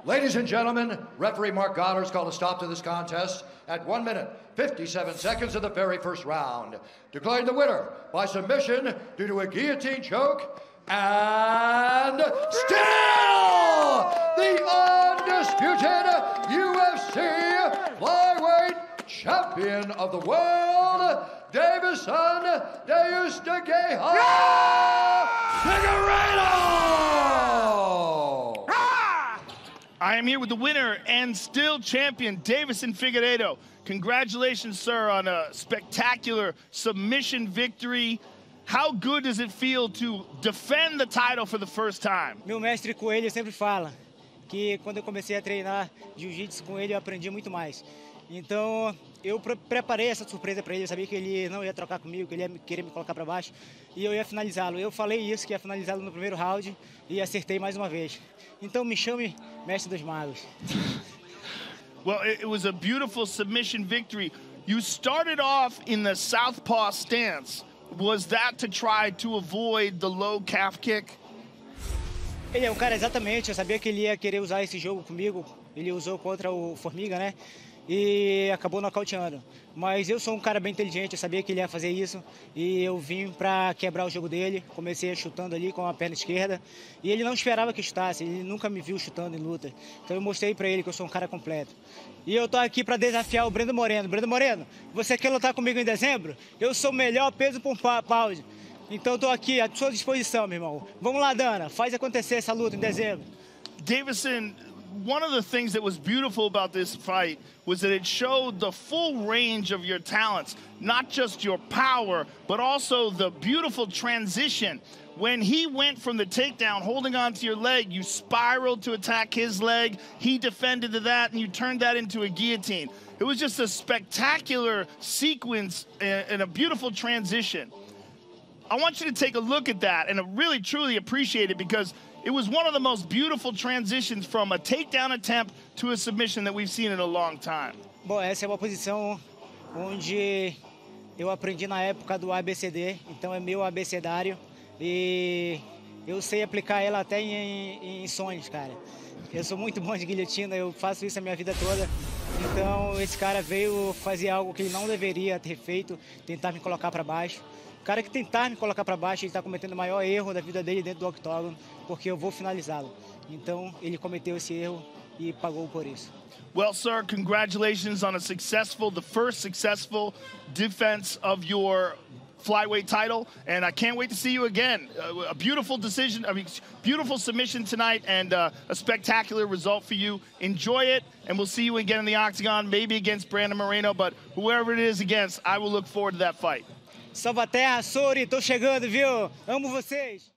Ladies and gentlemen, referee Mark Goddard's called a stop to this contest at 1 minute, 57 seconds of the very first round, declaring the winner by submission due to a guillotine choke, and still the undisputed UFC flyweight champion of the world, Deiveson Deus de Guerra Figueiredo! I am here with the winner and still champion, Deiveson Figueiredo. Congratulations, sir, on a spectacular submission victory. How good does it feel to defend the title for the first time? Meu mestre Coelho sempre fala que quando eu comecei a treinar jiu-jitsu com ele, eu aprendi muito mais. Então, eu preparei essa surpresa para ele, eu sabia que ele não ia trocar comigo, que ele ia querer me colocar para baixo e eu ia finalizá-lo. Eu falei isso, que ia finalizá-lo no primeiro round e acertei mais uma vez. Então, me chame mestre dos magos. Well, it was a beautiful submission victory. You started off in the southpaw stance. Was that to try to avoid the low calf kick? Ele é um cara, exatamente, eu sabia que ele ia querer usar esse jogo comigo. Ele usou contra o Formiga, né? E acabou nocauteando. Mas eu sou um cara bem inteligente, eu sabia que ele ia fazer isso. E eu vim para quebrar o jogo dele. Comecei chutando ali com a perna esquerda. E ele não esperava que eu chutasse, ele nunca me viu chutando em luta. Então eu mostrei para ele que eu sou um cara completo. E eu tô aqui para desafiar o Brendo Moreno. Brendo Moreno, você quer lutar comigo em dezembro? Eu sou o melhor peso por pound. Então eu tô aqui à sua disposição, meu irmão. Vamos lá, Dana, faz acontecer essa luta em dezembro. Deiveson, one of the things that was beautiful about this fight was that it showed the full range of your talents, not just your power, but also the beautiful transition. When he went from the takedown, holding onto your leg, you spiraled to attack his leg, he defended to that, and you turned that into a guillotine. It was just a spectacular sequence and a beautiful transition. I want you to take a look at that and really, truly appreciate it, because it was one of the most beautiful transitions from a takedown attempt to a submission that we've seen in a long time. Bom, essa é uma posição onde eu aprendi na época do ABCD, então é meu abecedário e eu sei aplicar ela até em sonhos, cara. Eu sou muito bom de guilhotina, eu faço isso a minha vida toda. Então esse cara veio fazer algo que ele não deveria ter feito, tentar me colocar para baixo. O cara que tentar me colocar para baixo, ele está cometendo o maior erro da vida dele dentro do octógono, porque eu vou finalizá-lo. Então, ele cometeu esse erro e pagou por isso. Well, sir, congratulations on the first successful defense of your flyweight title, and I can't wait to see you again. A beautiful decision, beautiful submission tonight, and a spectacular result for you. Enjoy it, and we'll see you again in the octagon, maybe against Brandon Moreno, but whoever it is against, I will look forward to that fight. Salvaterra, Sori, tô chegando, viu? Amo vocês!